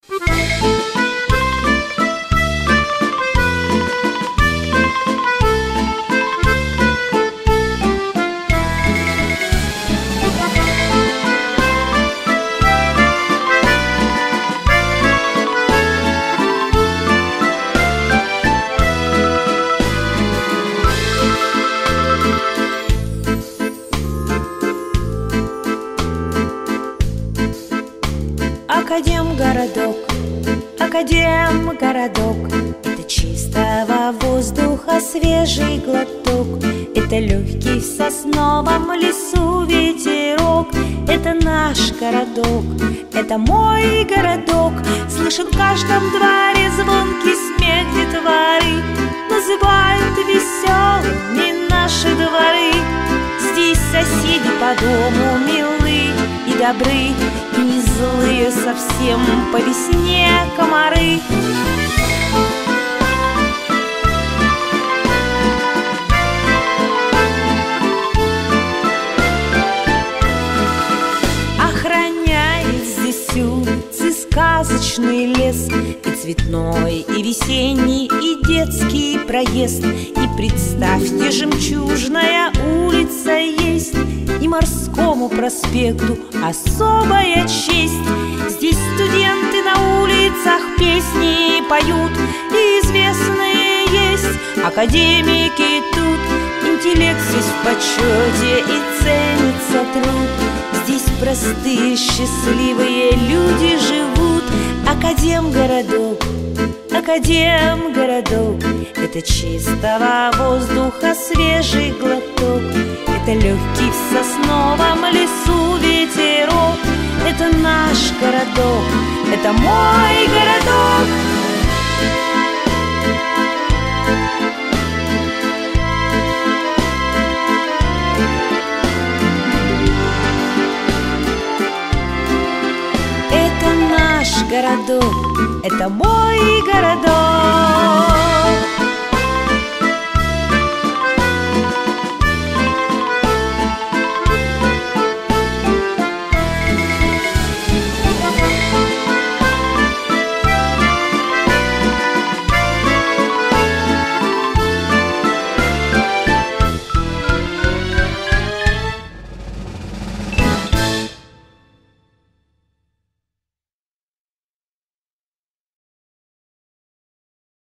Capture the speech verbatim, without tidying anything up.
Академгородок, Академгородок, это чистого воздуха свежий глоток, это легкий в сосновом лесу ветерок. Это наш городок, это мой городок. Слышен в каждом дворе звонкий смех детворы, называют веселыми наши дворы. Здесь соседи по дому милы и добры, и не злые совсем по весне комары. Охраняет здесь улицы сказочный лес, и цветной, и весенний, и детский проезд. И представьте, жемчужная улица есть, и морскому проспекту особая честь. Здесь студенты на улицах песни поют, и известные есть академики тут. Интеллект здесь в почете, и ценится труд. Здесь простые счастливые люди живут. Академгородок, Академгородок, это чистого воздуха свежий глоток, это легкий в сосновом лесу ветерок. Это наш городок, это мой городок. Это наш городок, это мой городок.